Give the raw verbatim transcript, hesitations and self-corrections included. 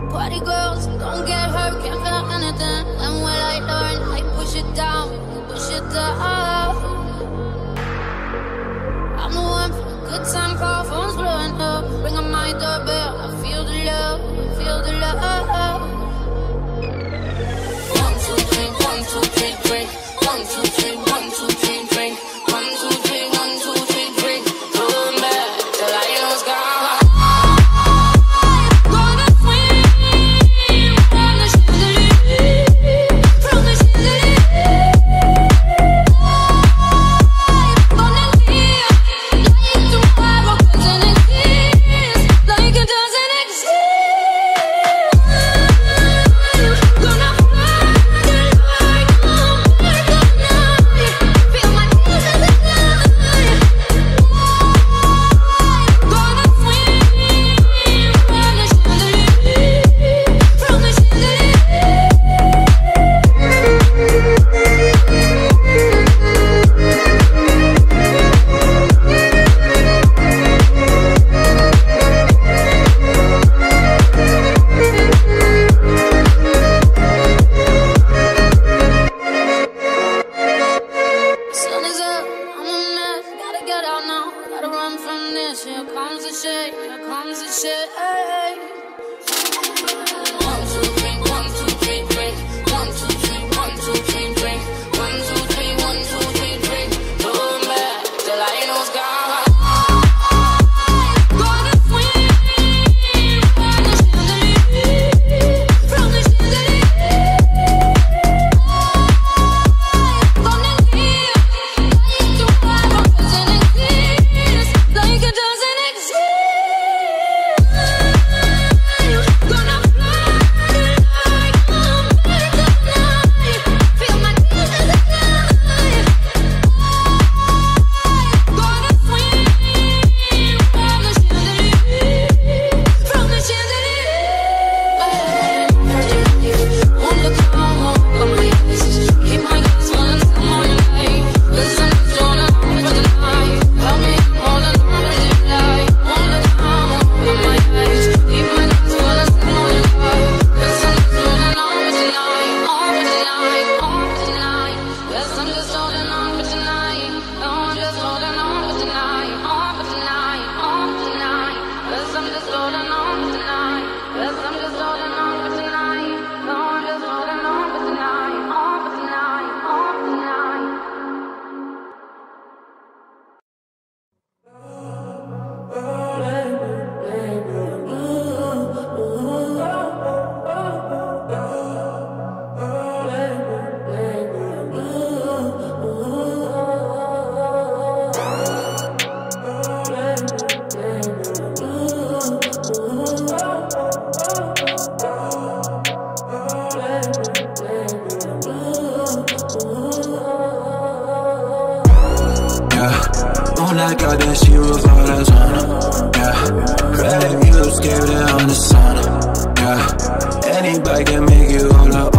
Party girls, don't get hurt, can't feel anything. And when I learn, I push it down, push it down. I'm the one for a good time call, phone's blowing up. Ring on my doorbell, I feel the love, feel the love. One, two, three, one, two, three, drink. One, two, three, one, two, three, drink. One, two, three, one, two, three, drink. Going back till I was gone. I got that she was all that's on her, yeah. Red music, gave it on the sauna, yeah. Anybody can make you all up.